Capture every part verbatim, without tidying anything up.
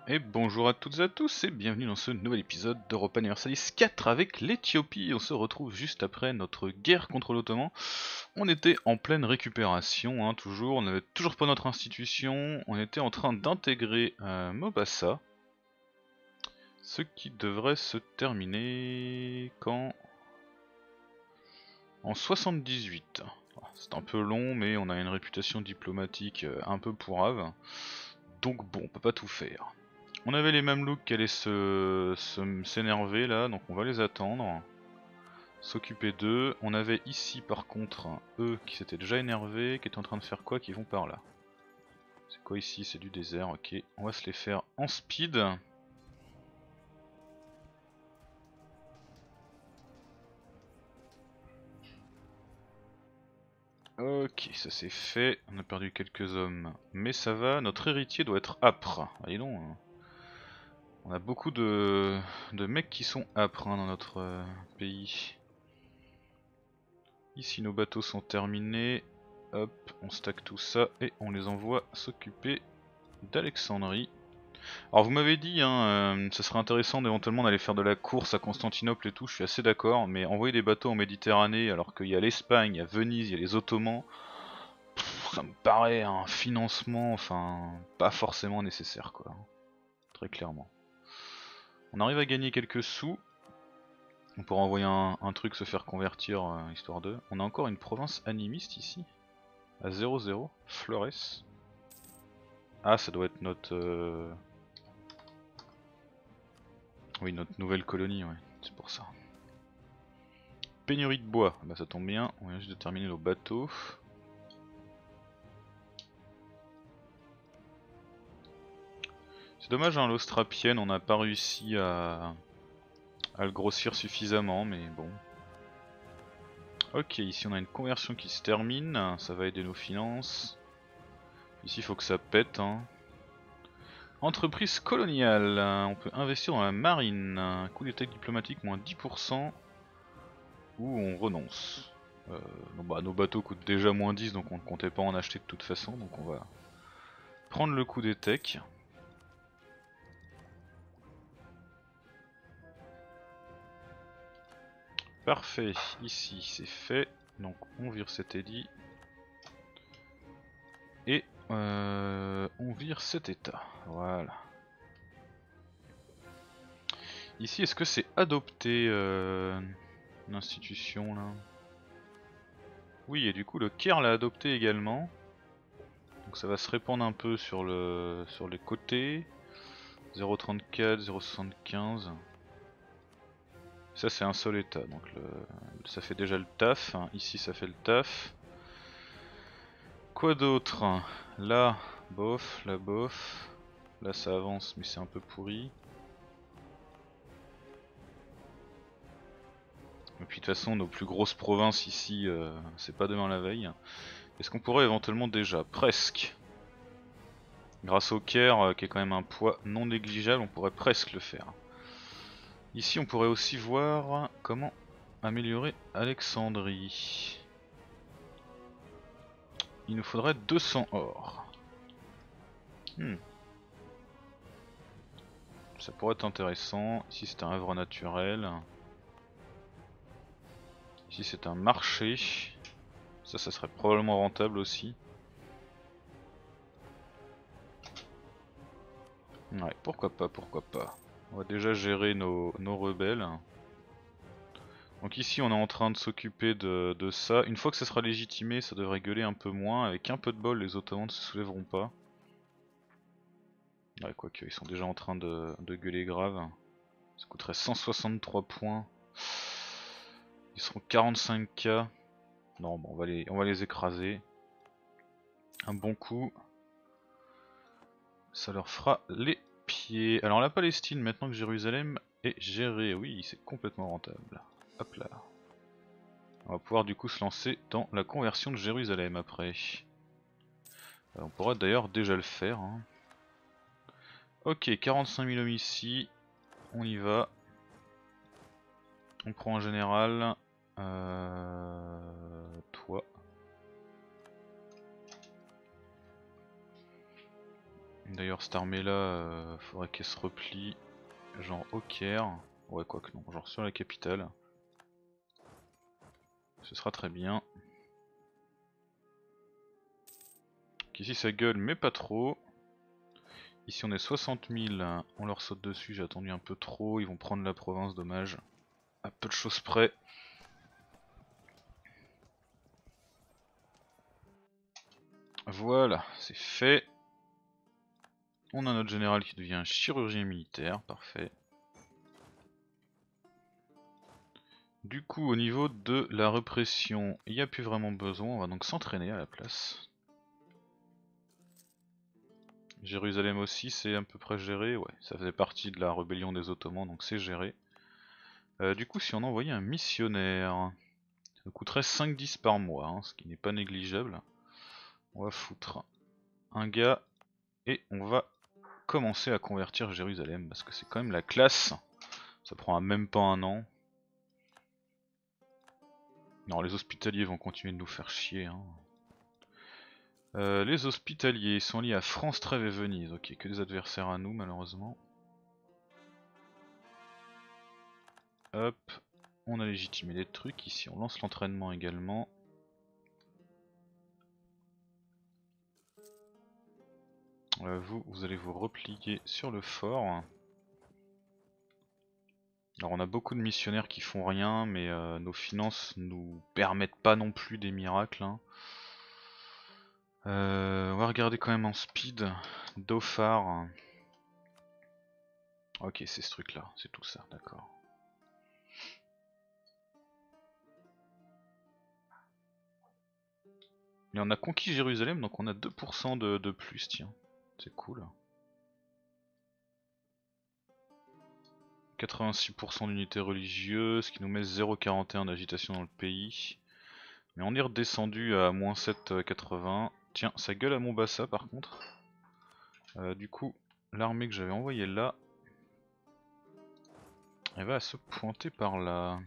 Et bonjour à toutes et à tous et bienvenue dans ce nouvel épisode d'Europa Universalis quatre avec l'Éthiopie. On se retrouve juste après notre guerre contre l'Ottoman. On était en pleine récupération, hein, toujours, on n'avait toujours pas notre institution, on était en train d'intégrer euh, Mombasa. Ce qui devrait se terminer quand? En soixante-dix-huit. C'est un peu long mais on a une réputation diplomatique un peu pourrave. Donc bon, on peut pas tout faire. On avait les Mamelouks qui allaient se s'énerver là, donc on va les attendre. S'occuper d'eux. On avait ici par contre eux qui s'étaient déjà énervés, qui étaient en train de faire quoi, qui vont par là. C'est quoi ici? C'est du désert, ok. On va se les faire en speed. Ok, ça c'est fait. On a perdu quelques hommes, mais ça va. Notre héritier doit être âpre. Allez donc. Hein. On a beaucoup de, de mecs qui sont âpres hein, dans notre euh, pays. Ici nos bateaux sont terminés. Hop, on stack tout ça et on les envoie s'occuper d'Alexandrie. Alors vous m'avez dit, hein, euh, ça serait intéressant d'éventuellement d'aller faire de la course à Constantinople et tout, je suis assez d'accord, mais envoyer des bateaux en Méditerranée alors qu'il y a l'Espagne, il y a Venise, il y a les Ottomans, pff, ça me paraît un financement, enfin, pas forcément nécessaire quoi, très clairement. On arrive à gagner quelques sous, on pourra envoyer un, un truc se faire convertir, euh, histoire de... On a encore une province animiste ici, à zéro zéro, Flores. Ah, ça doit être notre... Euh... Oui, notre nouvelle colonie, ouais, c'est pour ça. Pénurie de bois, bah ça tombe bien, on vient juste de terminer nos bateaux. C'est dommage, hein, l'Austrapienne, on n'a pas réussi à... à le grossir suffisamment, mais bon. Ok, ici on a une conversion qui se termine, ça va aider nos finances. Ici il faut que ça pète. Hein. Entreprise coloniale, on peut investir dans la marine, coût d'état diplomatique moins dix pour cent, ou on renonce. Euh, non, bah, nos bateaux coûtent déjà moins dix donc on ne comptait pas en acheter de toute façon, donc on va prendre le coup des techs. Parfait, ici c'est fait, donc on vire cet édit. Et euh, on vire cet état, voilà. Ici est-ce que c'est adopté euh, l'institution là? Oui, et du coup le Caire l'a adopté également. Donc ça va se répandre un peu sur, le, sur les côtés. zéro virgule trente-quatre, zéro virgule soixante-quinze. Ça c'est un seul état, donc le, ça fait déjà le taf. Ici ça fait le taf. Quoi d'autre? Là, bof, là bof. Là ça avance mais c'est un peu pourri. Et puis de toute façon nos plus grosses provinces ici, euh, c'est pas demain la veille. Est-ce qu'on pourrait éventuellement déjà, presque, grâce au Caire euh, qui est quand même un poids non négligeable, on pourrait presque le faire. Ici on pourrait aussi voir comment améliorer Alexandrie. Il nous faudrait deux cents or. Hmm. Ça pourrait être intéressant. Ici c'est un œuvre naturel. Ici c'est un marché. Ça, ça serait probablement rentable aussi. Ouais, pourquoi pas, pourquoi pas. On va déjà gérer nos, nos rebelles. Donc ici on est en train de s'occuper de, de ça. Une fois que ça sera légitimé, ça devrait gueuler un peu moins. Avec un peu de bol, les Ottomans ne se soulèveront pas. Ouais, quoique, ils sont déjà en train de, de gueuler grave. Ça coûterait cent soixante-trois points. Ils seront quarante-cinq K. Non, bon, on va les, on va les écraser. Un bon coup. Ça leur fera les pieds. Alors la Palestine, maintenant que Jérusalem est gérée, oui, c'est complètement rentable. Hop là. On va pouvoir du coup se lancer dans la conversion de Jérusalem après. Euh, on pourra d'ailleurs déjà le faire. Hein. Ok, quarante-cinq mille hommes ici. On y va. On prend en général. Euh, toi. D'ailleurs cette armée là, euh, faudrait qu'elle se replie genre au Caire. Ouais quoi que non, genre sur la capitale. Ce sera très bien. Donc ici ça gueule mais pas trop. Ici on est soixante mille, on leur saute dessus, j'ai attendu un peu trop, ils vont prendre la province, dommage. À peu de choses près. Voilà, c'est fait. On a notre général qui devient chirurgien militaire, parfait. Du coup au niveau de la répression, il n'y a plus vraiment besoin, on va donc s'entraîner à la place. Jérusalem aussi c'est à peu près géré, ouais, ça faisait partie de la rébellion des Ottomans donc c'est géré. Euh, du coup si on envoyait un missionnaire, ça coûterait cinq dix par mois, hein, ce qui n'est pas négligeable. On va foutre un gars et on va commencer à convertir Jérusalem parce que c'est quand même la classe. Ça prend même pas un an. Non, les hospitaliers vont continuer de nous faire chier. Hein. Euh, les hospitaliers sont liés à France, Trèves et Venise. Ok, que des adversaires à nous malheureusement. Hop, on a légitimé les trucs. Ici on lance l'entraînement également. Euh, vous, vous allez vous replier sur le fort. Alors on a beaucoup de missionnaires qui font rien, mais euh, nos finances nous permettent pas non plus des miracles. Hein. Euh, on va regarder quand même en speed. Dauphar. Ok, c'est ce truc là, c'est tout ça, d'accord. Et on a conquis Jérusalem, donc on a deux pour cent de, de plus, tiens. C'est cool. quatre-vingt-six pour cent d'unités religieuses, ce qui nous met zéro virgule quarante et un d'agitation dans le pays. Mais on est redescendu à moins sept virgule quatre-vingts. Tiens, ça gueule à Mombasa par contre. Euh, du coup, l'armée que j'avais envoyée là, elle va se pointer par là.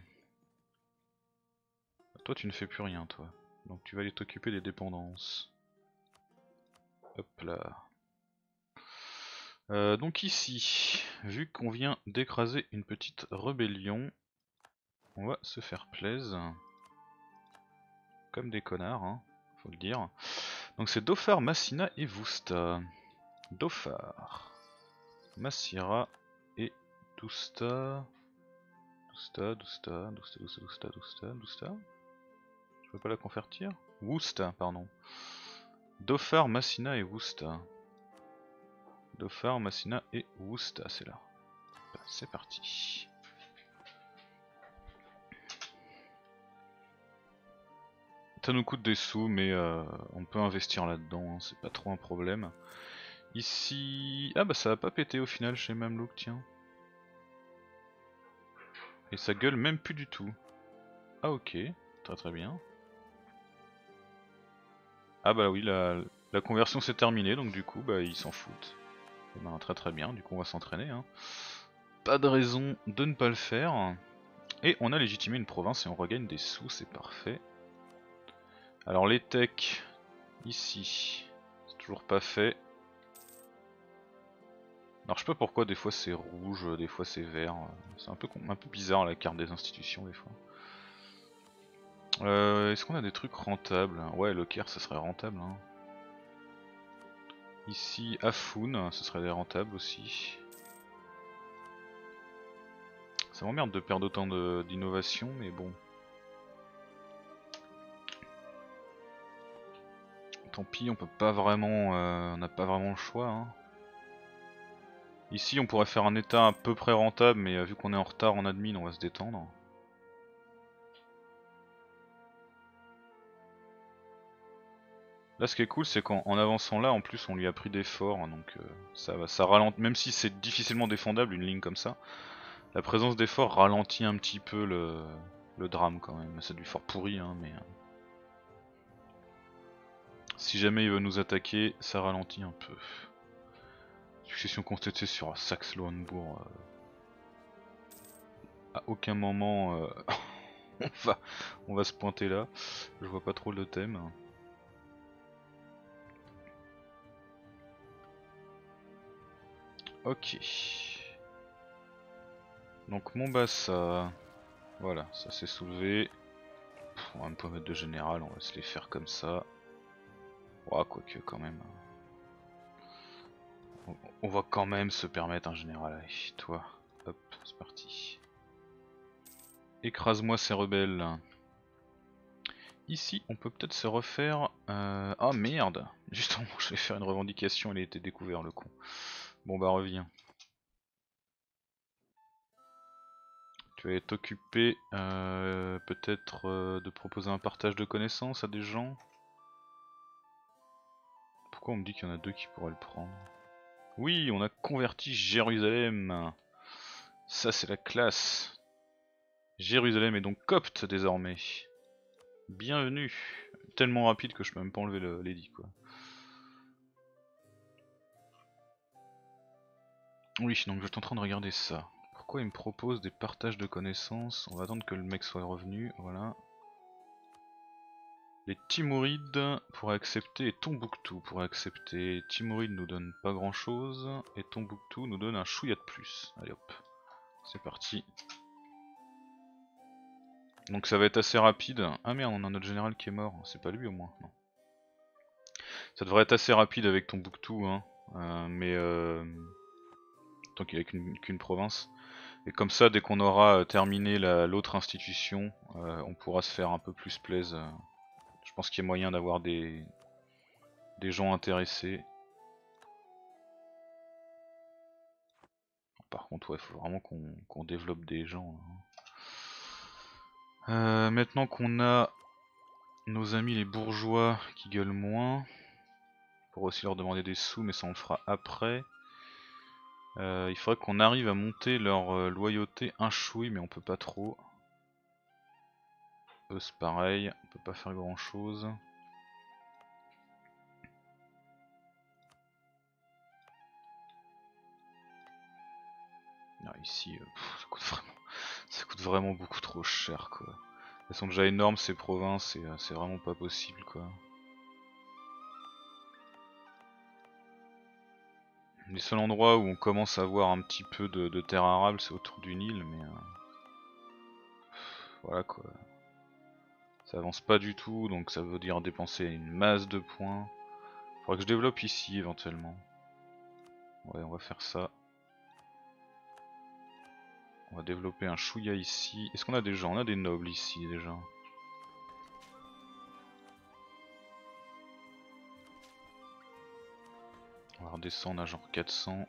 Toi tu ne fais plus rien toi. Donc tu vas aller t'occuper des dépendances. Hop là. Euh, donc ici, vu qu'on vient d'écraser une petite rébellion, on va se faire plaisir. Comme des connards, hein, faut le dire. Donc c'est Dauphar, Massina et Vousta. Dauphar, Massira et Dousta. Dousta, Dousta, Dousta, Dousta, Dousta, Dousta, Dousta. Je peux pas la convertir? Wousta, pardon. Dauphar, Massina et Wousta. Dauphar, Massina et Wousta, c'est là. C'est parti. Ça nous coûte des sous, mais euh, on peut investir là-dedans, hein, c'est pas trop un problème. Ici... Ah bah ça va pas péter au final chez Mamelouk, tiens. Et ça gueule même plus du tout. Ah ok, très très bien. Ah bah oui, la, la conversion s'est terminée, donc du coup bah ils s'en foutent. Et ben, très très bien, du coup on va s'entraîner. Hein. Pas de raison de ne pas le faire. Et on a légitimé une province et on regagne des sous, c'est parfait. Alors les techs, ici, c'est toujours pas fait. Alors je sais pas pourquoi des fois c'est rouge, des fois c'est vert. C'est un peu, un peu bizarre la carte des institutions des fois. Euh, Est-ce qu'on a des trucs rentables? Ouais, le Caire ça serait rentable. Hein. Ici, Afoun, ce serait rentable aussi. Ça m'emmerde de perdre autant d'innovation, mais bon. Tant pis, on peut pas vraiment, euh, on n'a pas vraiment le choix. Hein. Ici, on pourrait faire un état à peu près rentable, mais euh, vu qu'on est en retard en admin, on va se détendre. Là, ce qui est cool, c'est qu'en avançant là, en plus, on lui a pris des forts, hein, donc euh, ça va, ça ralentit. Même si c'est difficilement défendable une ligne comme ça, la présence des forts ralentit un petit peu le, le drame quand même. C'est du fort pourri, hein, mais euh, si jamais il veut nous attaquer, ça ralentit un peu. Succession constatée sur Saxe-Lauenbourg. Euh, à aucun moment euh, on va, on va se pointer là. Je vois pas trop le thème. Ok. Donc Mombasa, voilà, ça s'est soulevé. Pff, on va même pas mettre de général, on va se les faire comme ça. Oh, quoique quand même. On, on va quand même se permettre un général. Allez, toi, hop, c'est parti. Écrase-moi ces rebelles. Ici, on peut peut-être se refaire... Euh... Ah merde. Justement, je vais faire une revendication, il a été découvert le con. Bon bah reviens. Tu vas t'occuper euh, peut-être euh, de proposer un partage de connaissances à des gens. Pourquoi on me dit qu'il y en a deux qui pourraient le prendre? Oui, on a converti Jérusalem. Ça c'est la classe. Jérusalem est donc copte désormais. Bienvenue. Tellement rapide que je peux même pas enlever l'édit quoi. Oui, donc je suis en train de regarder ça. Pourquoi il me propose des partages de connaissances? On va attendre que le mec soit revenu, voilà. Les Timourides pourraient accepter et Tombouctou pourrait accepter. Timourides nous donne pas grand chose et Tombouctou nous donne un chouïa de plus. Allez hop, c'est parti. Donc ça va être assez rapide. Ah merde, on a notre général qui est mort, c'est pas lui au moins, non. Ça devrait être assez rapide avec Tombouctou, hein. Euh, mais euh, tant qu'il n'y a qu'une qu'une province. Et comme ça, dès qu'on aura terminé l'autre institution, euh, on pourra se faire un peu plus plaise. Je pense qu'il y a moyen d'avoir des, des gens intéressés. Par contre, il ouais, faut vraiment qu'on qu'on développe des gens. Hein. Euh, maintenant qu'on a nos amis les bourgeois qui gueulent moins, on pourra aussi leur demander des sous, mais ça on le fera après. Euh, il faudrait qu'on arrive à monter leur euh, loyauté un chouï, mais on peut pas trop. Eux c'est pareil, on peut pas faire grand chose. Non, ici, euh, pff, ça, coûte vraiment, ça coûte vraiment beaucoup trop cher quoi. Elles sont déjà énormes ces provinces et euh, c'est vraiment pas possible quoi. Les seuls endroits où on commence à avoir un petit peu de, de terre arable c'est autour du Nil mais euh, voilà quoi. Ça avance pas du tout donc ça veut dire dépenser une masse de points. Faudrait que je développe ici éventuellement. Ouais on va faire ça. On va développer un chouïa ici. Est-ce qu'on a des gens? On a des nobles ici déjà. On va redescendre à genre quatre cents.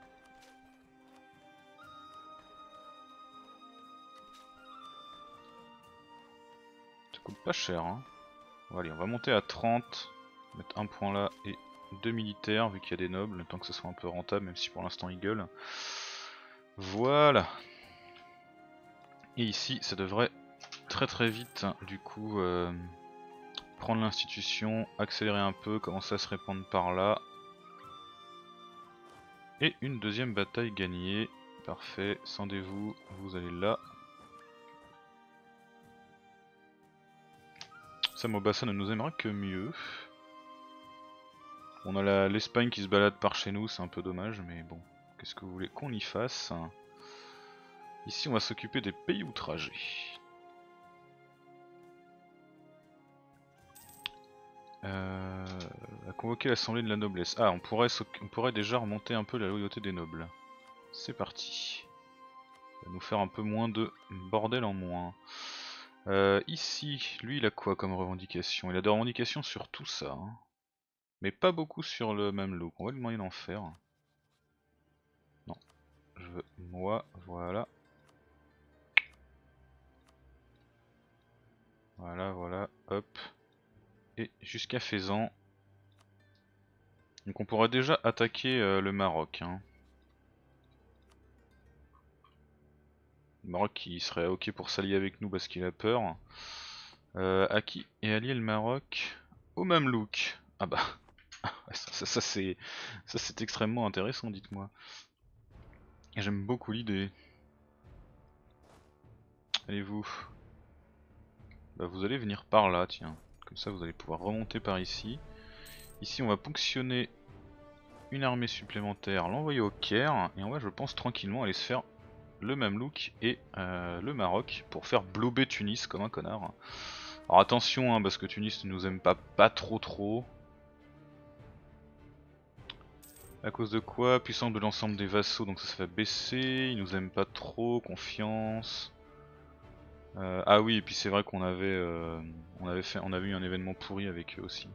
Ça coûte pas cher hein. Bon, allez on va monter à trente. Mettre un point là et deux militaires vu qu'il y a des nobles. Le temps que ce soit un peu rentable même si pour l'instant ils gueulent. Voilà. Et ici ça devrait très très vite du coup euh, prendre l'institution, accélérer un peu, commencer à se répandre par là. Et une deuxième bataille gagnée. Parfait, scindez-vous, vous allez là. Ça Mombasa ne nous aimera que mieux. On a l'Espagne qui se balade par chez nous, c'est un peu dommage mais bon, qu'est-ce que vous voulez qu'on y fasse? Ici on va s'occuper des pays outragés. Euh, à convoquer l'assemblée de la noblesse. Ah, on pourrait, on pourrait déjà remonter un peu la loyauté des nobles. C'est parti. Ça va nous faire un peu moins de bordel en moins. Euh, ici, lui il a quoi comme revendication? Il a des revendications sur tout ça. Hein. Mais pas beaucoup sur le même look. On va lui demander d'en faire. Non. Je veux moi, voilà. Voilà, voilà, hop. Et jusqu'à Faisan. Donc on pourrait déjà attaquer euh, le Maroc. Hein. Le Maroc qui serait ok pour s'allier avec nous parce qu'il a peur. Euh, à qui est allié le Maroc? Au Mamelouk. Ah bah, ça, ça, ça c'est ça c'est extrêmement intéressant, dites-moi. J'aime beaucoup l'idée. Allez-vous. Bah vous allez venir par là, tiens. Comme ça vous allez pouvoir remonter par ici. Ici on va ponctionner une armée supplémentaire, l'envoyer au Caire, et on va je pense tranquillement aller se faire le Mamelouk et euh, le Maroc pour faire blober Tunis comme un connard. Alors attention hein, parce que Tunis ne nous aime pas pas trop trop. À cause de quoi? Puissance de l'ensemble des vassaux, donc ça se fait baisser, ils nous aiment pas trop, confiance. Euh, ah oui, et puis c'est vrai qu'on avait, euh, on avait fait, on avait eu un événement pourri avec eux aussi.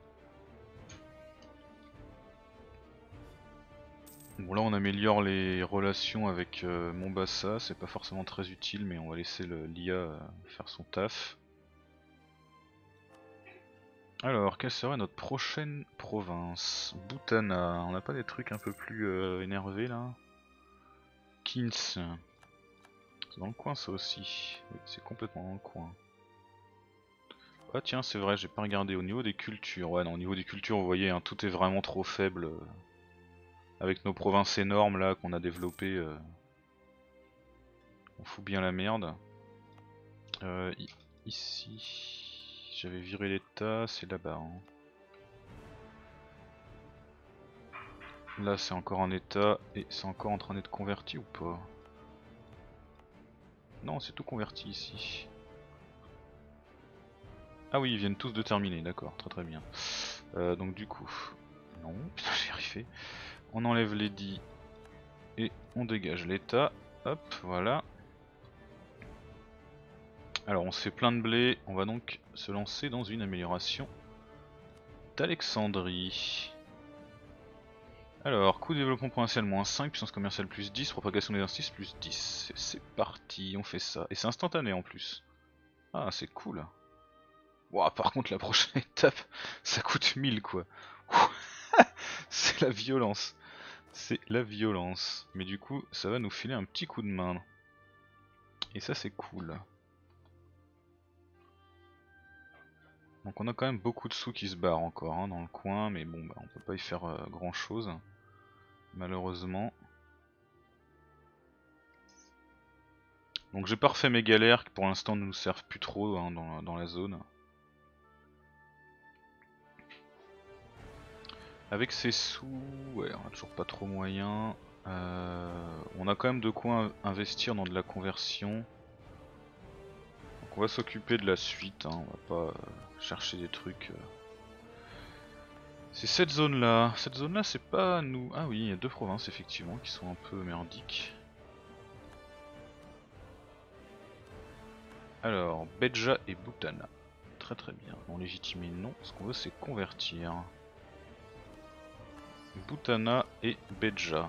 Bon là on améliore les relations avec euh, Mombasa, c'est pas forcément très utile mais on va laisser l'I A euh, faire son taf. Alors quelle serait notre prochaine province? Butana, on n'a pas des trucs un peu plus euh, énervés là? Kins, c'est dans le coin ça aussi, oui, c'est complètement dans le coin. Ah tiens c'est vrai, j'ai pas regardé au niveau des cultures, ouais non au niveau des cultures vous voyez hein, tout est vraiment trop faible. Euh, avec nos provinces énormes là qu'on a développées. Euh, on fout bien la merde. Euh, ici, j'avais viré l'état, c'est là-bas. Hein. Là c'est encore en état et c'est encore en train d'être converti ou pas? Non c'est tout converti ici. Ah oui ils viennent tous de terminer, d'accord, très très bien. Euh, donc du coup, non, putain j'ai arrivé. On enlève les dix et on dégage l'état. Hop, voilà. Alors on se fait plein de blé, on va donc se lancer dans une amélioration d'Alexandrie. Alors, coût de développement potentiel moins cinq, puissance commerciale plus dix, propagation des injustices plus dix. C'est parti, on fait ça. Et c'est instantané en plus. Ah, c'est cool. Ouah, par contre, la prochaine étape, ça coûte mille quoi. C'est la violence. C'est la violence. Mais du coup, ça va nous filer un petit coup de main. Et ça, c'est cool. Donc on a quand même beaucoup de sous qui se barrent encore hein, dans le coin, mais bon, bah, on peut pas y faire euh, grand chose. Malheureusement. Donc j'ai pas refait mes galères qui pour l'instant ne nous servent plus trop hein, dans, dans la zone. Avec ces sous, ouais, on a toujours pas trop moyen. Euh, on a quand même de quoi investir dans de la conversion. Donc on va s'occuper de la suite, hein, on va pas euh, chercher des trucs. Euh. C'est cette zone là, cette zone là c'est pas nous. Ah oui, il y a deux provinces effectivement qui sont un peu merdiques. Alors, Bedja et Butana. Très très bien. Non légitimé non, ce qu'on veut c'est convertir. Butana et Bedja.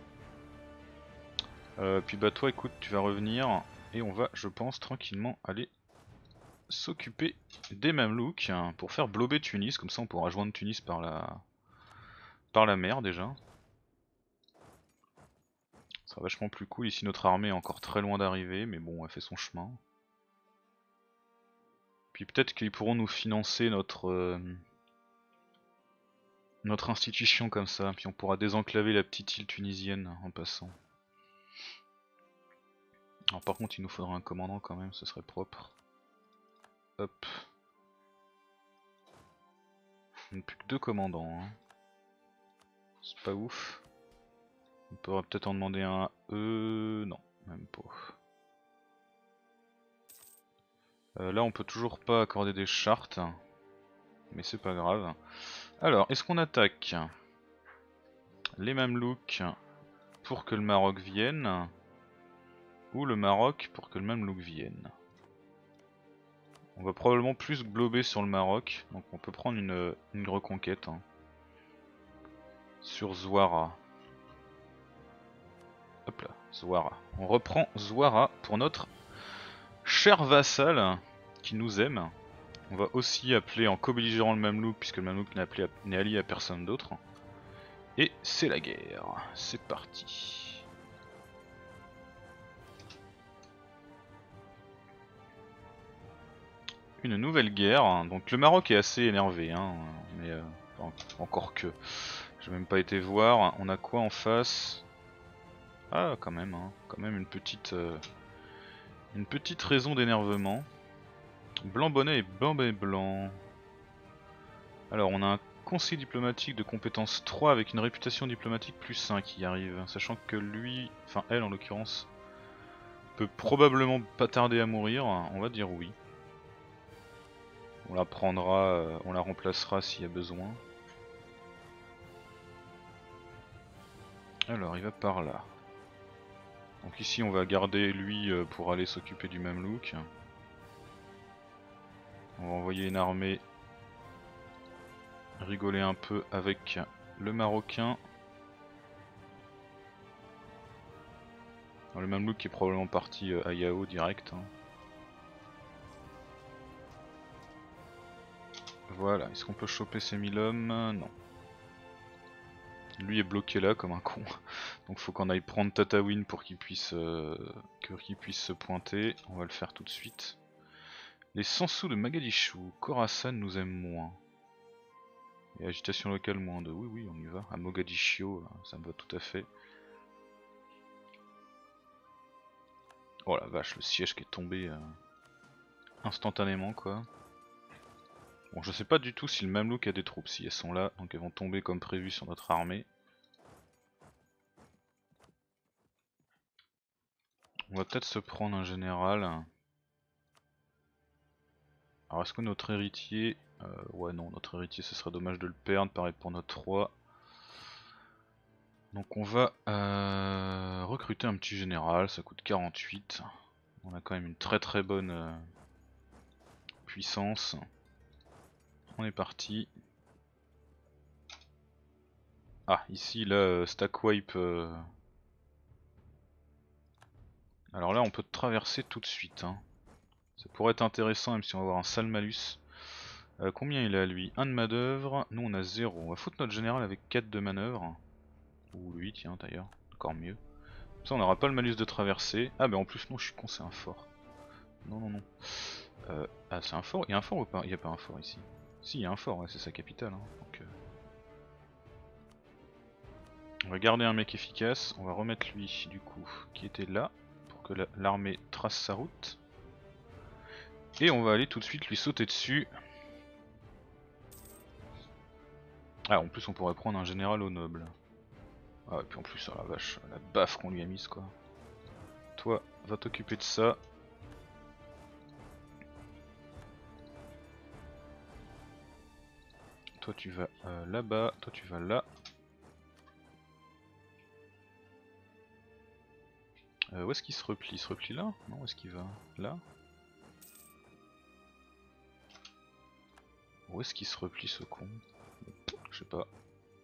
Euh, puis bah toi écoute tu vas revenir et on va je pense tranquillement aller s'occuper des Mamelouks pour faire blober Tunis, comme ça on pourra joindre Tunis par la par la mer déjà. Ça sera vachement plus cool, ici notre armée est encore très loin d'arriver mais bon elle fait son chemin. Puis peut-être qu'ils pourront nous financer notre euh, notre institution comme ça, puis on pourra désenclaver la petite île tunisienne en passant. Alors par contre il nous faudra un commandant quand même, ce serait propre. Hop. On n'a plus que deux commandants. Hein. C'est pas ouf. On pourrait peut-être en demander un à eux. Non, même pas. Euh, là on peut toujours pas accorder des chartes. Mais c'est pas grave. Alors, est-ce qu'on attaque les Mamelouks pour que le Maroc vienne? Ou le Maroc pour que le Mamelouk vienne? On va probablement plus glober sur le Maroc. Donc on peut prendre une, une reconquête. Hein. Sur Zouara. Hop là, Zouara. On reprend Zouara pour notre cher vassal qui nous aime. On va aussi appeler en co-belligérant le Mamelouk puisque le Mamelouk n'est allié à personne d'autre. Et c'est la guerre. C'est parti. Une nouvelle guerre. Donc le Maroc est assez énervé, hein, mais euh, encore que. J'ai même pas été voir. On a quoi en face? Ah quand même, hein, quand même une petite, euh, une petite raison d'énervement. Blanc bonnet et blanc bonnet blanc. Alors on a un conseiller diplomatique de compétence trois avec une réputation diplomatique plus cinq qui arrive. Sachant que lui, enfin elle en l'occurrence, peut probablement pas tarder à mourir, on va dire oui. On la prendra, euh, on la remplacera s'il y a besoin. Alors il va par là. Donc ici on va garder lui euh, pour aller s'occuper du Mamelouk. On va envoyer une armée rigoler un peu avec le Marocain. Alors, le Mamelouk qui est probablement parti euh, à Yao direct. Hein. Voilà, est-ce qu'on peut choper ces mille hommes? Non. Lui est bloqué là comme un con. Donc faut qu'on aille prendre Tatawin pour qu'il puisse, euh, qu'il puisse se pointer. On va le faire tout de suite. Les cent sous de Mogadiscio. Khorasan nous aime moins. Et agitation locale moins deux. Oui oui on y va. À Mogadiscio ça me va tout à fait. Oh la vache, le siège qui est tombé euh, instantanément quoi. Bon, je sais pas du tout si le Mamelouk a des troupes, si elles sont là, donc elles vont tomber comme prévu sur notre armée. On va peut-être se prendre un général. Alors est-ce que notre héritier... Euh, ouais non, notre héritier ce serait dommage de le perdre, pareil pour notre roi. Donc on va euh, recruter un petit général, ça coûte quarante-huit. On a quand même une très très bonne euh, puissance. On est parti. Ah, ici, là, euh, stack wipe. Euh... Alors là, on peut traverser tout de suite. Hein. Ça pourrait être intéressant, même si on va avoir un sale malus. Euh, combien il a lui? un de manœuvre. Nous, on a zéro. On va foutre notre général avec quatre de manœuvre. Ou lui, tiens, d'ailleurs. Encore mieux. Comme ça, on n'aura pas le malus de traverser. Ah, bah en plus, non, je suis con, c'est un fort. Non, non, non. Euh, ah, c'est un fort? Il y a un fort ou pas? Il n'y a pas un fort ici. Si, il y a un fort, ouais, c'est sa capitale. Hein. Donc, euh... on va garder un mec efficace, on va remettre lui du coup qui était là pour que l'armée trace sa route. Et on va aller tout de suite lui sauter dessus. Ah en plus on pourrait prendre un général au noble. Ah et puis en plus oh la vache, la baffe qu'on lui a mise quoi. Toi va t'occuper de ça. Toi tu vas euh, là-bas, toi tu vas là. Euh, où est-ce qu'il se replie? Il se replie là? Non, où est-ce qu'il va? Là? Où est-ce qu'il se replie ce con? Je sais pas.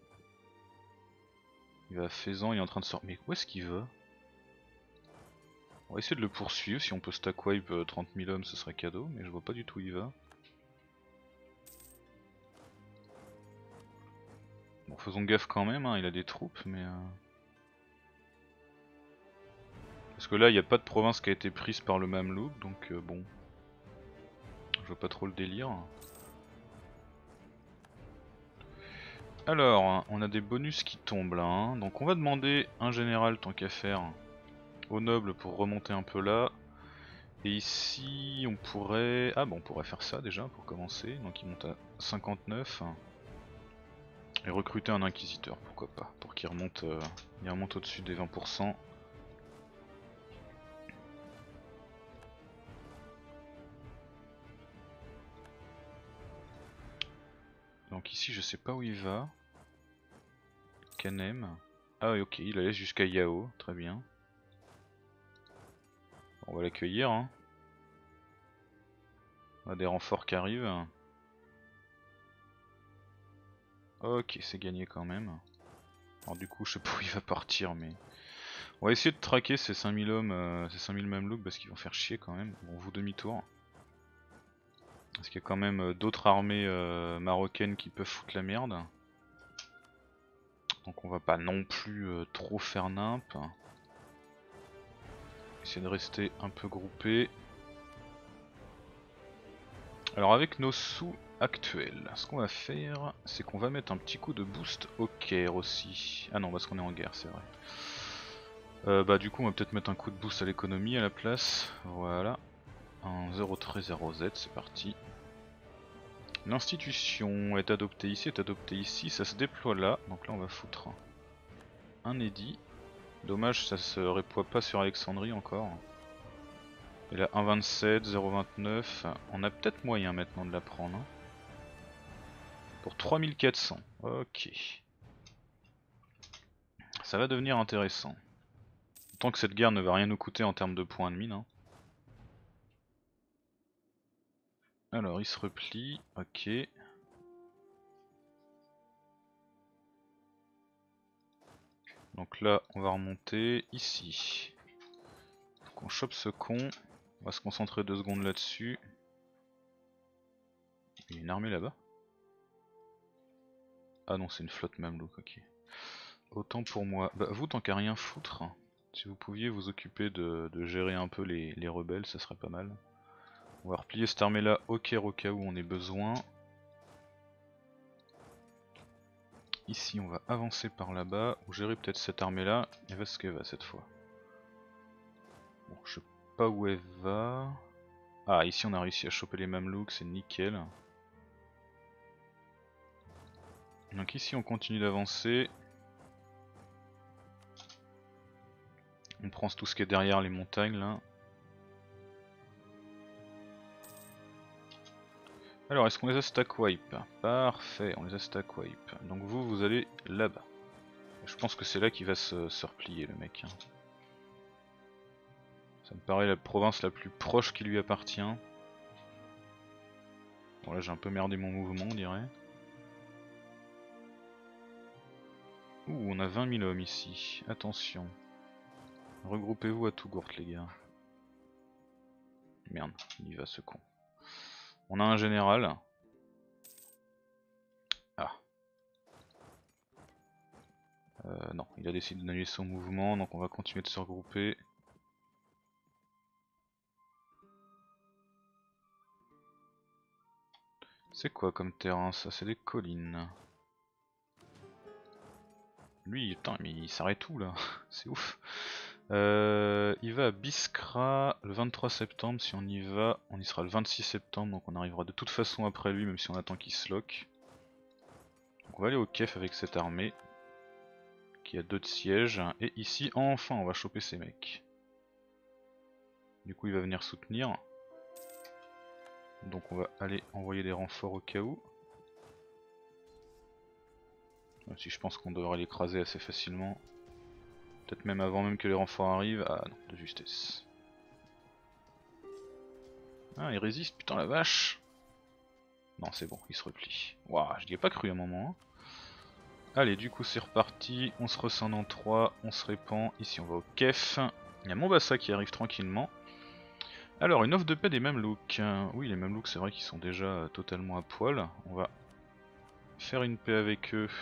Il va à Faisan, il est en train de sortir. Mais où est-ce qu'il va? On va essayer de le poursuivre, si on peut stack wipe euh, trente mille hommes ce serait cadeau, mais je vois pas du tout où il va. Bon faisons gaffe quand même, hein, il a des troupes mais... Euh... Parce que là il n'y a pas de province qui a été prise par le Mamelouk, donc euh, bon... Je vois pas trop le délire. Alors, on a des bonus qui tombent là, hein. Donc on va demander un général tant qu'à faire au noble pour remonter un peu là. Et ici on pourrait... Ah bon on pourrait faire ça déjà pour commencer, donc il monte à cinquante-neuf. Et recruter un inquisiteur, pourquoi pas, pour qu'il remonte, euh, il remonte au-dessus des vingt pour cent. Donc ici je sais pas où il va. Canem. Ah oui ok, il allait jusqu'à Yao, très bien. On va l'accueillir. Hein. On a des renforts qui arrivent. Ok, c'est gagné quand même. Alors du coup je sais pas où il va partir mais... On va essayer de traquer ces cinq mille hommes, euh, ces cinq mille Mamelouks parce qu'ils vont faire chier quand même. Bon vous demi-tour. Parce qu'il y a quand même euh, d'autres armées euh, marocaines qui peuvent foutre la merde. Donc on va pas non plus euh, trop faire nimp. Essayer de rester un peu groupé. Alors avec nos sous actuels, ce qu'on va faire, c'est qu'on va mettre un petit coup de boost au Caire aussi. Ah non parce qu'on est en guerre c'est vrai. Euh, bah du coup on va peut-être mettre un coup de boost à l'économie à la place. Voilà. Un zéro treize zéro Z c'est parti. L'institution est adoptée ici, est adoptée ici, ça se déploie là, donc là on va foutre un édit. Dommage, ça se déploie pas sur Alexandrie encore. Et là un vingt-sept, zéro vingt-neuf, on a peut-être moyen maintenant de la prendre. Hein. Pour trois mille quatre cents, ok. Ça va devenir intéressant. Tant que cette guerre ne va rien nous coûter en termes de points de mine. Hein. Alors il se replie, ok. Donc là on va remonter ici. Faut qu'on chope ce con. On va se concentrer deux secondes là-dessus. Il y a une armée là-bas. Ah non, c'est une flotte mamelouk, ok. Autant pour moi. Bah vous, tant qu'à rien foutre, si vous pouviez vous occuper de, de gérer un peu les, les rebelles, ça serait pas mal. On va replier cette armée là au Caire au cas où on ait besoin. Ici on va avancer par là-bas, ou gérer peut-être cette armée là, elle va ce qu'elle va cette fois. Bon, je sais pas où elle va. Ah, ici on a réussi à choper les mamelouks, c'est nickel. Donc ici on continue d'avancer. On prend tout ce qui est derrière les montagnes là. Alors est-ce qu'on les a stack wipe? Parfait, on les a stack wipe. Donc vous, vous allez là-bas. Je pense que c'est là qu'il va se, se replier le mec. Hein. Ça me paraît la province la plus proche qui lui appartient. Bon là j'ai un peu merdé mon mouvement on dirait. Ouh, on a vingt mille hommes ici, attention. Regroupez-vous à Tougourt les gars. Merde, il y va ce con. On a un général. Ah. Euh, non, il a décidé d'annuler son mouvement, donc on va continuer de se regrouper. C'est quoi comme terrain ça? C'est des collines. Lui, putain, mais il s'arrête où là? C'est ouf. Euh, il va à Biskra le vingt-trois septembre, si on y va, on y sera le vingt-six septembre, donc on arrivera de toute façon après lui, même si on attend qu'il se lock. Donc on va aller au Kef avec cette armée, qui a deux de siège, et ici, enfin, on va choper ces mecs. Du coup, il va venir soutenir. Donc on va aller envoyer des renforts au cas où. Même si je pense qu'on devrait l'écraser assez facilement. Peut-être même avant même que les renforts arrivent. Ah non, de justesse. Ah, il résiste, putain la vache. Non, c'est bon, il se replie. Waouh, je n'y ai pas cru à un moment. Hein. Allez, du coup c'est reparti, on se rescinde en trois, on se répand. Ici on va au Kef. Il y a Mombasa qui arrive tranquillement. Alors, une offre de paix des Mamelouks. Oui, les Mamelouks, c'est vrai qu'ils sont déjà totalement à poil. On va faire une paix avec eux.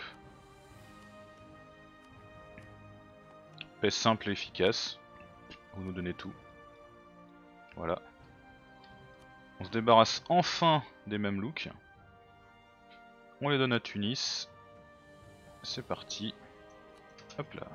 Paix simple et efficace. Vous nous donnez tout. Voilà. On se débarrasse enfin des Mamelouks. On les donne à Tunis. C'est parti. Hop là.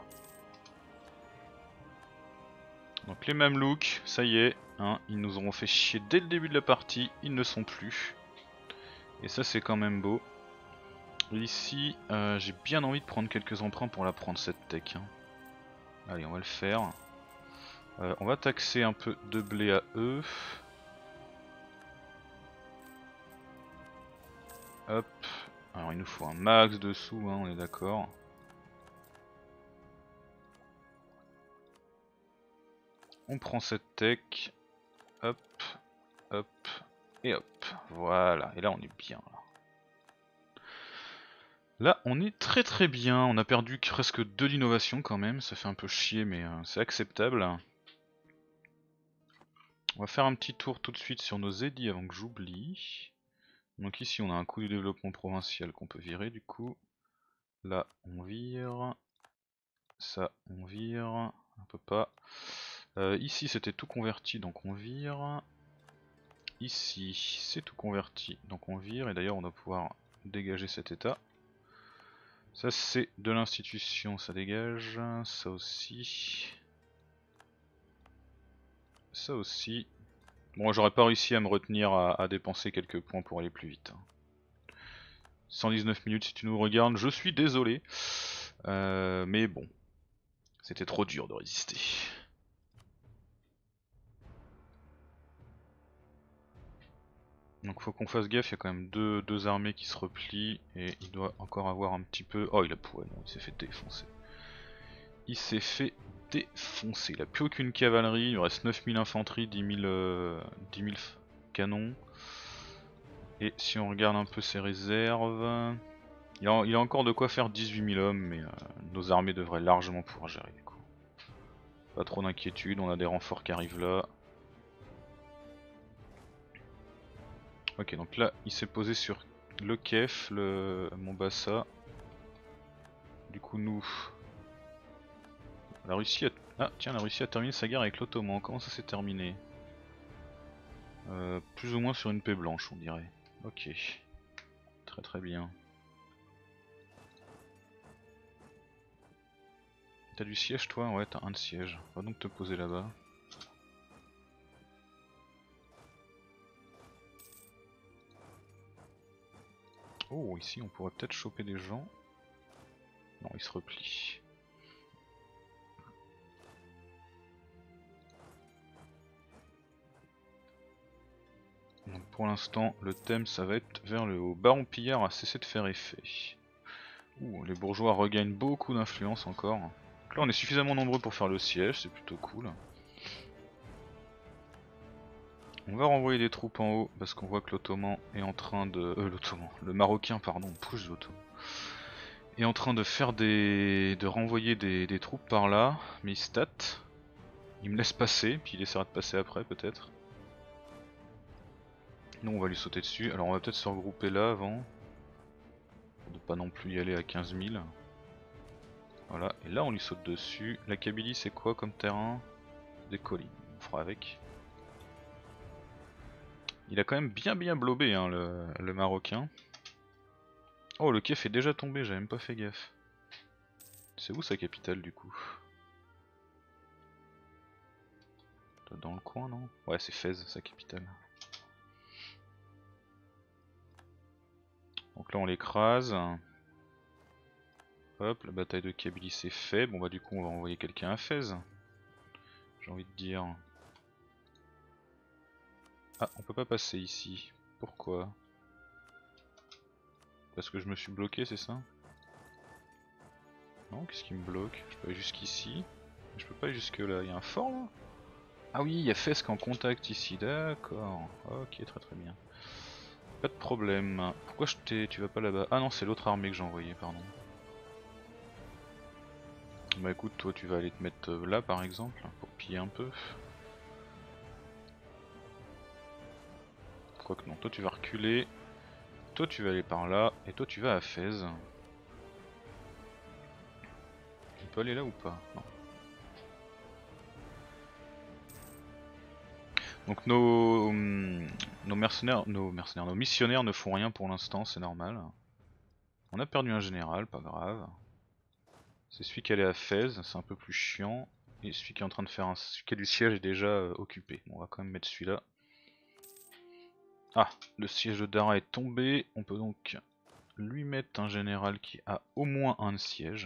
Donc les Mamelouks, ça y est, hein, ils nous auront fait chier dès le début de la partie. Ils ne sont plus. Et ça c'est quand même beau. Ici, euh, j'ai bien envie de prendre quelques emprunts pour la prendre cette tech. Hein. Allez, on va le faire. Euh, on va taxer un peu de blé à eux. Hop. Alors il nous faut un max de sous, hein, on est d'accord. On prend cette tech. Hop. Hop. Et hop. Voilà. Et là on est bien. Là. Là on est très très bien. On a perdu presque deux d'innovation quand même. Ça fait un peu chier mais euh, c'est acceptable. On va faire un petit tour tout de suite sur nos édits avant que j'oublie. Donc ici on a un coût du développement provincial qu'on peut virer du coup. Là on vire. Ça on vire. On peut pas. Euh, ici c'était tout converti donc on vire. Ici c'est tout converti donc on vire. Et d'ailleurs on doit pouvoir dégager cet état. Ça c'est de l'institution, ça dégage. Ça aussi. Ça aussi. Bon j'aurais pas réussi à me retenir à, à dépenser quelques points pour aller plus vite. cent dix-neuf minutes si tu nous regardes, je suis désolé. Euh, mais bon, c'était trop dur de résister. Donc faut qu'on fasse gaffe, il y a quand même deux, deux armées qui se replient et il doit encore avoir un petit peu... Oh il a ouais, non, il s'est fait défoncer. Il s'est fait défoncer, il a plus aucune cavalerie, il lui reste neuf mille infanterie, dix mille, euh, dix mille canons. Et si on regarde un peu ses réserves, il a, il a encore de quoi faire dix-huit mille hommes, mais euh, nos armées devraient largement pouvoir gérer du coup. Pas trop d'inquiétude, on a des renforts qui arrivent là. Ok, donc là il s'est posé sur le Kef, le Mombasa. Du coup nous, la Russie a... Ah tiens, la Russie a terminé sa guerre avec l'Ottoman, comment ça s'est terminé? euh, Plus ou moins sur une paix blanche on dirait. Ok, très très bien. T'as du siège toi? Ouais, t'as un de siège, va donc te poser là-bas. Oh, ici on pourrait peut-être choper des gens. Non, il se replie. Donc pour l'instant, le thème ça va être vers le haut. Baron Pillard a cessé de faire effet. Ouh, les bourgeois regagnent beaucoup d'influence encore. Donc là on est suffisamment nombreux pour faire le siège, c'est plutôt cool. On va renvoyer des troupes en haut parce qu'on voit que l'Ottoman est en train de... Euh, l'Ottoman, le Marocain pardon, pousse l'Ottoman. Est en train de faire des... de renvoyer des, des troupes par là, mais il stat. Il me laisse passer, puis il essaiera de passer après peut-être. Nous on va lui sauter dessus, alors on va peut-être se regrouper là avant. Pour ne pas non plus y aller à quinze mille. Voilà, et là on lui saute dessus. La Kabylie c'est quoi comme terrain? Des collines, on fera avec. Il a quand même bien bien blobé hein, le, le Marocain. Oh le Kef est déjà tombé, j'avais même pas fait gaffe. C'est où sa capitale du coup? Dans le coin non? Ouais c'est Fès sa capitale. Donc là on l'écrase. Hop, la bataille de Kabylie c'est fait. Bon bah du coup on va envoyer quelqu'un à Fès. J'ai envie de dire. Ah on peut pas passer ici. Pourquoi? Parce que je me suis bloqué c'est ça? Non, qu'est-ce qui me bloque? Je peux aller jusqu'ici. Je peux pas aller jusque là, il y a un fort là? Ah oui, il y a Fès en contact ici, d'accord. Ok, très très bien. Pas de problème. Pourquoi je t'ai... tu vas pas là-bas? Ah non, c'est l'autre armée que j'ai envoyée, pardon. Bah écoute, toi tu vas aller te mettre là par exemple, pour piller un peu. Quoique non, toi tu vas reculer. Toi tu vas aller par là, et toi tu vas à Fès. Tu peux aller là ou pas? Non. Donc nos, nos mercenaires, nos mercenaires, nos missionnaires ne font rien pour l'instant, c'est normal. On a perdu un général, pas grave. C'est celui qui allait à Fès, c'est un peu plus chiant. Et celui qui est en train de faire un... celui qui a du siège est déjà euh, occupé. Bon, on va quand même mettre celui-là. Ah, le siège de Dara est tombé. On peut donc lui mettre un général qui a au moins un siège.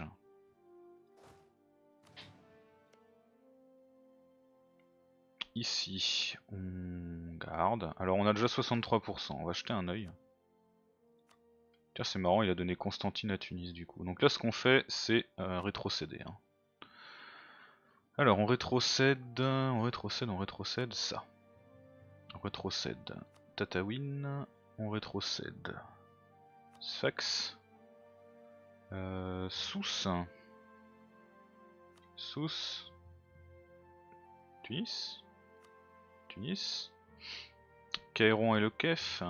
Ici, on garde. Alors on a déjà soixante-trois pour cent, on va jeter un œil. Tiens, c'est marrant, il a donné Constantine à Tunis du coup. Donc là ce qu'on fait c'est euh, rétrocéder. Hein. Alors on rétrocède, on rétrocède, on rétrocède ça. On rétrocède Tataouine, on rétrocède Sfax, euh, Sousse, Sousse, Tunis, Tunis, Kairon et le Kef,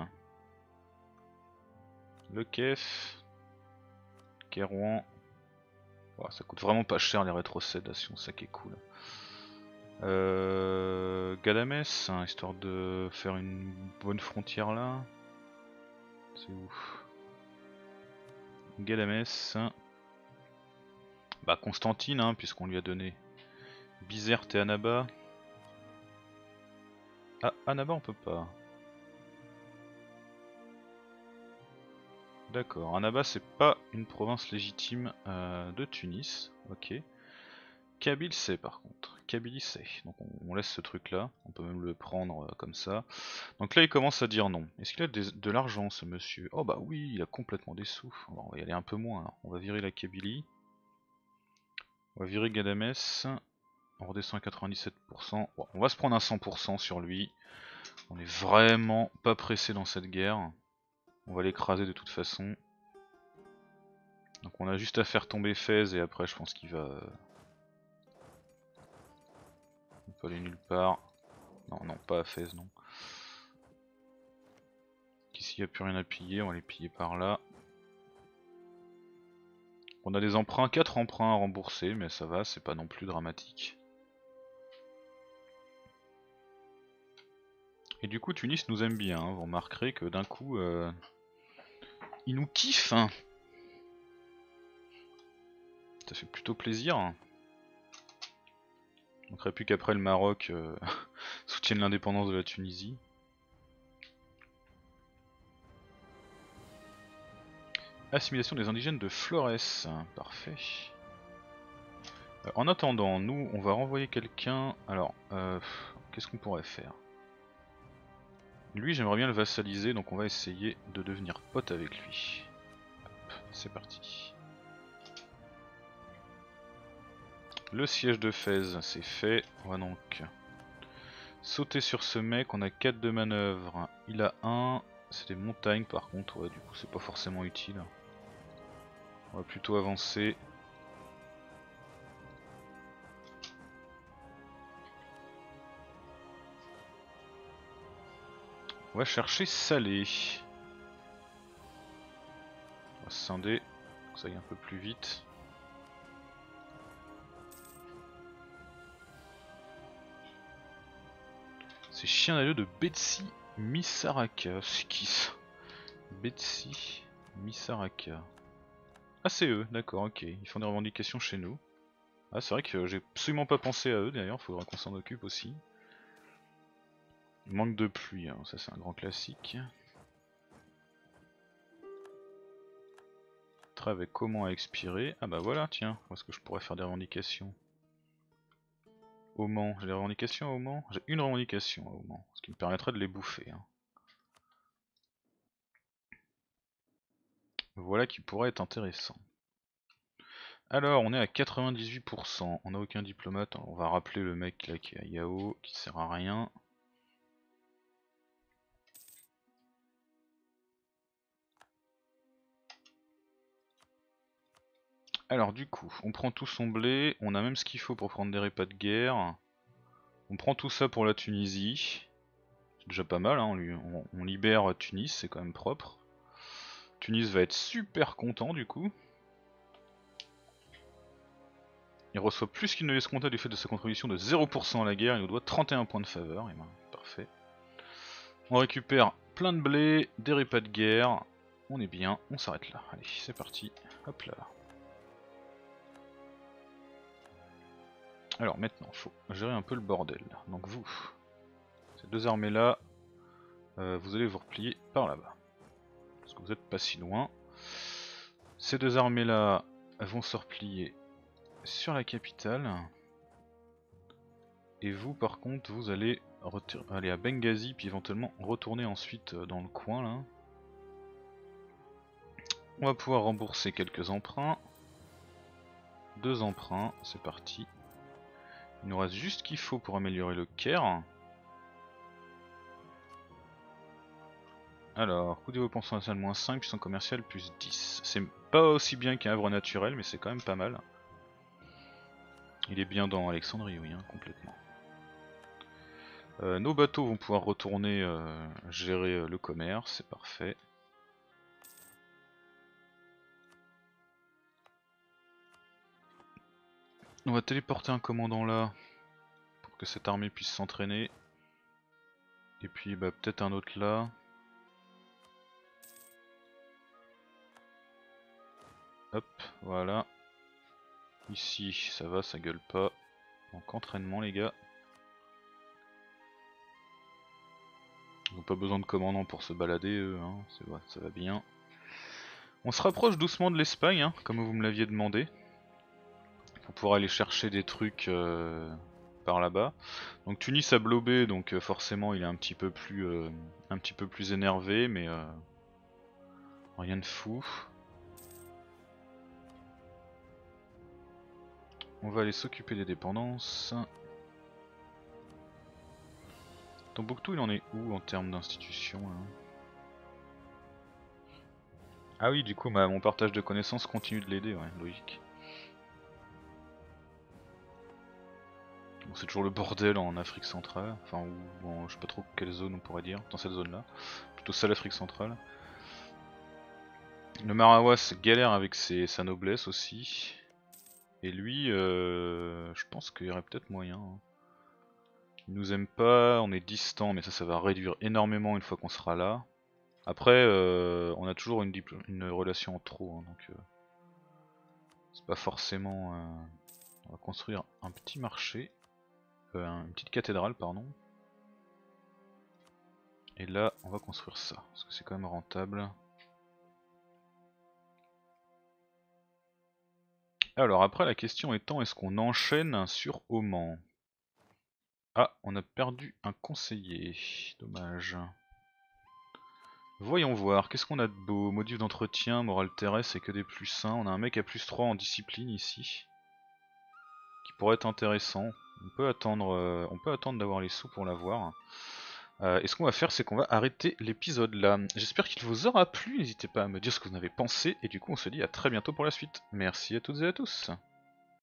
le Kef, Kairouan. Oh, ça coûte vraiment pas cher les rétrocédations, ça qui est cool. Euh, Gadamès, hein, histoire de faire une bonne frontière là. C'est où? Gadamès. Bah Constantine, hein, puisqu'on lui a donné Bizerte et Annaba. Ah, Annaba on peut pas. D'accord, Annaba c'est pas une province légitime euh, de Tunis, ok. Kabylie c'est par contre, Kabylie c'est, donc on, on laisse ce truc là, on peut même le prendre euh, comme ça. Donc là il commence à dire non. Est-ce qu'il a des- de l'argent ce monsieur? Oh bah oui, il a complètement des sous. Bon, on va y aller un peu moins alors. On va virer la Kabylie. On va virer Gadamès. On redescend à quatre-vingt-dix-sept pour cent. Bon, on va se prendre un cent pour cent sur lui. On est vraiment pas pressé dans cette guerre. On va l'écraser de toute façon. Donc on a juste à faire tomber Fès et après je pense qu'il va... Il peut aller nulle part. Non, non, pas à Fès, non. Ici il n'y a plus rien à piller, on va les piller par là. On a des emprunts, quatre emprunts à rembourser, mais ça va, c'est pas non plus dramatique. Et du coup Tunis nous aime bien, hein. Vous remarquerez que d'un coup, euh, il nous kiffe, hein. Ça fait plutôt plaisir. On manquerait plus qu'après le Maroc euh, soutienne l'indépendance de la Tunisie. Assimilation des indigènes de Flores, parfait. Euh, en attendant, nous on va renvoyer quelqu'un. Alors, euh, qu'est-ce qu'on pourrait faire? Lui j'aimerais bien le vassaliser, donc on va essayer de devenir pote avec lui. C'est parti. Le siège de Fès, c'est fait. On va donc sauter sur ce mec. On a quatre de manœuvre. Il a un. C'est des montagnes par contre, ouais, du coup c'est pas forcément utile. On va plutôt avancer. On va chercher Salé. On va scinder, que ça aille un peu plus vite. C'est chien d'adieu de Betsy Misaraka. C'est qui ça? Betsy Misaraka. Ah c'est eux, d'accord, ok. Ils font des revendications chez nous. Ah c'est vrai que j'ai absolument pas pensé à eux d'ailleurs, faudra qu'on s'en occupe aussi. Manque de pluie, hein. Ça c'est un grand classique. Trêve avec comment à expirer. Ah bah voilà, tiens, où est-ce que je pourrais faire des revendications? Au Mans, j'ai des revendications au Mans? J'ai une revendication au Mans, ce qui me permettrait de les bouffer. Hein. Voilà qui pourrait être intéressant. Alors, on est à quatre-vingt-dix-huit pour cent, on n'a aucun diplomate, on va rappeler le mec là qui est à Yao, qui sert à rien. Alors du coup, on prend tout son blé, on a même ce qu'il faut pour prendre des repas de guerre. On prend tout ça pour la Tunisie. C'est déjà pas mal, hein, on, lui, on, on libère Tunis, c'est quand même propre. Tunis va être super content du coup. Il reçoit plus qu'il ne laisse compter du fait de sa contribution de zéro pour cent à la guerre, il nous doit trente et un points de faveur, et ben parfait. On récupère plein de blé, des repas de guerre, on est bien, on s'arrête là. Allez, c'est parti, hop là. Alors maintenant, faut gérer un peu le bordel. Donc vous, ces deux armées là, euh, vous allez vous replier par là-bas. Parce que vous êtes pas si loin. Ces deux armées là vont se replier sur la capitale. Et vous par contre, vous allez aller à Benghazi, puis éventuellement retourner ensuite dans le coin là. On va pouvoir rembourser quelques emprunts. Deux emprunts, c'est parti. Il nous reste juste ce qu'il faut pour améliorer le Caire. Alors, coût de développement national moins cinq, puissance commerciale plus dix. C'est pas aussi bien qu'un Havre naturel, mais c'est quand même pas mal. Il est bien dans Alexandrie, oui, hein, complètement. Euh, nos bateaux vont pouvoir retourner euh, gérer euh, le commerce, c'est parfait. On va téléporter un commandant là, pour que cette armée puisse s'entraîner. Et puis bah, peut-être un autre là. Hop, voilà. Ici, ça va, ça gueule pas. Donc entraînement les gars. Ils n'ont pas besoin de commandant pour se balader eux, hein. Ça va bien. On se rapproche doucement de l'Espagne, hein, comme vous me l'aviez demandé. Pour pouvoir aller chercher des trucs euh, par là-bas. Donc Tunis a blobé, donc euh, forcément il est un petit peu plus, euh, un petit peu plus énervé, mais euh, rien de fou. On va aller s'occuper des dépendances. Tombouctou il en est où en termes d'institution hein? Ah oui, du coup ma, mon partage de connaissances continue de l'aider, ouais, logique. Bon, c'est toujours le bordel en Afrique centrale, enfin ou en, je sais pas trop quelle zone on pourrait dire, dans cette zone là. Plutôt ça l'Afrique centrale. Le Marawas galère avec ses, sa noblesse aussi. Et lui, euh, je pense qu'il y aurait peut-être moyen. Hein. Il nous aime pas, on est distant, mais ça, ça va réduire énormément une fois qu'on sera là. Après, euh, on a toujours une, une relation en trop, hein, donc euh, c'est pas forcément... Euh, on va construire un petit marché, euh, une petite cathédrale, pardon. Et là, on va construire ça, parce que c'est quand même rentable. Alors après, la question étant, est-ce qu'on enchaîne sur Oman? Ah, on a perdu un conseiller, dommage. Voyons voir, qu'est-ce qu'on a de beau? Module d'entretien, morale terrestre et que des plus un. On a un mec à plus trois en discipline ici. Qui pourrait être intéressant. On peut attendre, euh, on peut attendre d'avoir les sous pour l'avoir. Euh, et ce qu'on va faire, c'est qu'on va arrêter l'épisode là. J'espère qu'il vous aura plu. N'hésitez pas à me dire ce que vous en avez pensé. Et du coup, on se dit à très bientôt pour la suite. Merci à toutes et à tous.